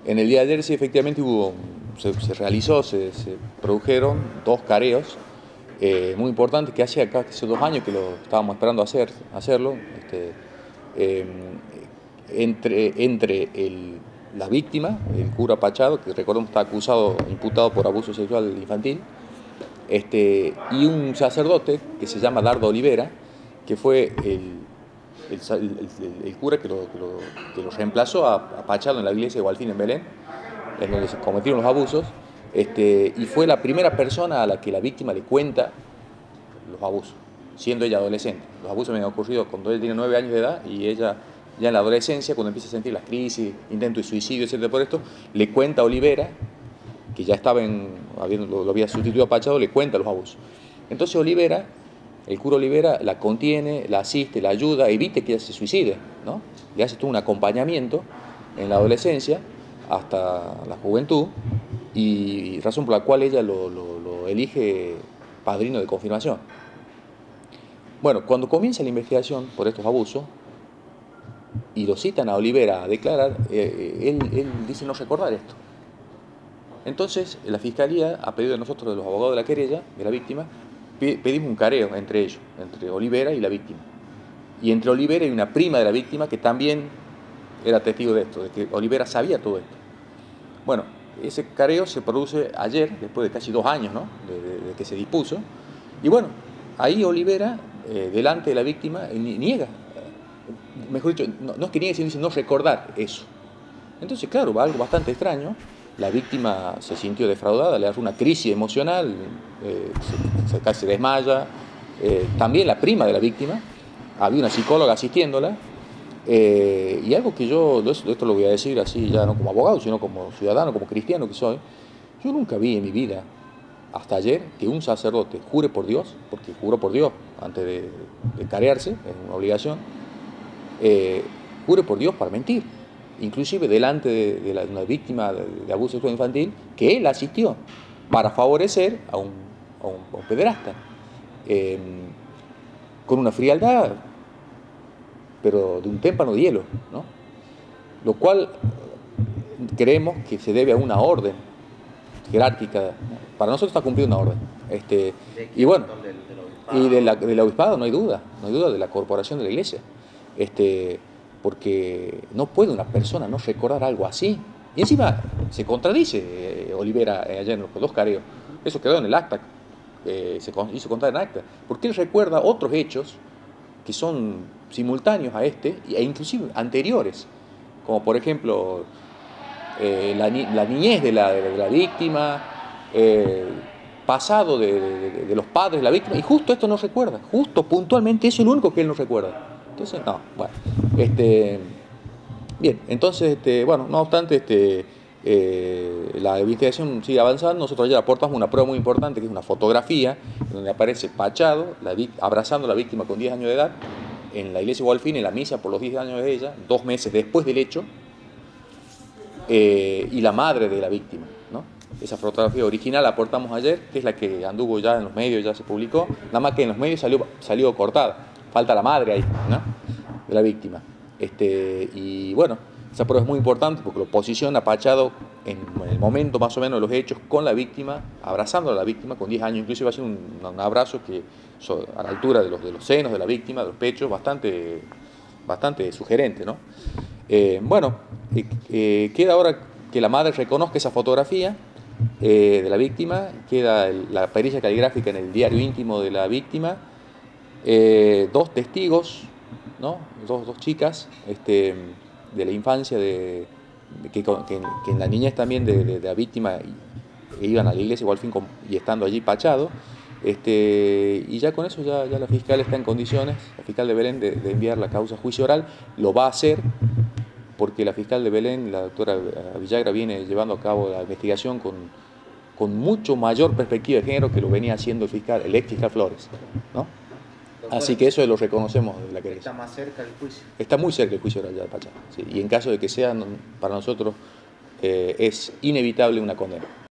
En el día de ayer sí, efectivamente se produjeron dos careos muy importantes que hace 2 años que lo estábamos esperando hacerlo. Eh, entre la víctima, el cura Pachado, que recordemos está imputado por abuso sexual infantil, y un sacerdote que se llama Dardo Olivera, que fue el cura que lo reemplazó a Pachado en la iglesia de Gualfín en Belén, en donde se cometieron los abusos, y fue la primera persona a la que la víctima le cuenta los abusos, siendo ella adolescente. Los abusos me han ocurrido cuando ella tiene 9 años de edad y ella ya en la adolescencia, cuando empieza a sentir las crisis, intentos de suicidio, etc. Por esto, le cuenta a Olivera, que ya estaba lo había sustituido a Pachado, le cuenta los abusos. Entonces Olivera, el cura Olivera, la contiene, la asiste, la ayuda, evite que ella se suicide, ¿no? Le hace todo un acompañamiento en la adolescencia hasta la juventud, y razón por la cual ella lo elige padrino de confirmación. Bueno, cuando comienza la investigación por estos abusos y lo citan a Olivera a declarar, él dice no recordar esto. Entonces la Fiscalía, a pedido de nosotros, de los abogados de la querella, de la víctima, pedimos un careo entre ellos, entre Olivera y la víctima. Y entre Olivera y una prima de la víctima que también era testigo de esto, de que Olivera sabía todo esto. Bueno, ese careo se produce ayer, después de casi 2 años, ¿no?, de que se dispuso. Y bueno, ahí Olivera, delante de la víctima, niega. Mejor dicho, no es que niegue, sino dice no recordar eso. Entonces, claro, va algo bastante extraño. La víctima se sintió defraudada, le da una crisis emocional, casi se desmaya. También la prima de la víctima, había una psicóloga asistiéndola. Y algo que esto lo voy a decir así ya no como abogado, sino como ciudadano, como cristiano que soy, yo nunca vi en mi vida, hasta ayer, que un sacerdote jure por Dios, porque juró por Dios antes de carearse, es una obligación, jure por Dios para mentir, inclusive delante de una víctima de abuso sexual infantil, que él asistió para favorecer a un pederasta, con una frialdad, pero de un témpano de hielo, ¿no? Lo cual creemos que se debe a una orden jerárquica. Para nosotros está cumplida una orden. Y bueno, y del obispado no hay duda de la corporación de la iglesia. Porque no puede una persona no recordar algo así. Y encima se contradice Olivera ayer en los 2 careos. Eso quedó en el acta, se hizo contar en acta. Porque él recuerda otros hechos que son simultáneos a e inclusive anteriores, como por ejemplo la niñez de la víctima, pasado de los padres de la víctima, y justo esto no recuerda, justo puntualmente eso es lo único que él no recuerda. Entonces, no, bueno, bien, entonces, bueno, no obstante, la investigación sigue avanzando. Nosotros ayer aportamos una prueba muy importante, que es una fotografía donde aparece Pachado abrazando a la víctima con 10 años de edad en la iglesia de Gualfín, en la misa por los 10 años de ella, 2 meses después del hecho, y la madre de la víctima, ¿no? Esa fotografía original la aportamos ayer, que es la que anduvo ya en los medios, ya se publicó, nada más que en los medios salió cortada, falta la madre ahí, ¿no?, de la víctima. Y bueno, esa prueba es muy importante porque lo posiciona Pachado en el momento más o menos de los hechos con la víctima, abrazando a la víctima con 10 años, inclusive va a ser un abrazo que a la altura de los senos de la víctima, de los pechos, bastante sugerente, ¿no? Bueno, queda ahora que la madre reconozca esa fotografía de la víctima, queda la pericia caligráfica en el diario íntimo de la víctima, 2 testigos, ¿no?, dos chicas de la infancia, que en la niñez también de la víctima iban a la iglesia igual fin y estando allí Pachado, y ya con eso ya la fiscal está en condiciones, la fiscal de Belén, de enviar la causa a juicio oral. Lo va a hacer porque la fiscal de Belén, la doctora Villagra, viene llevando a cabo la investigación con mucho mayor perspectiva de género que lo venía haciendo el ex fiscal Flores, ¿no? Así que eso lo reconocemos de la querella. ¿Está más cerca del juicio? Está muy cerca el juicio oral ya de Pachado, sí. Y en caso de que sea, para nosotros es inevitable una condena.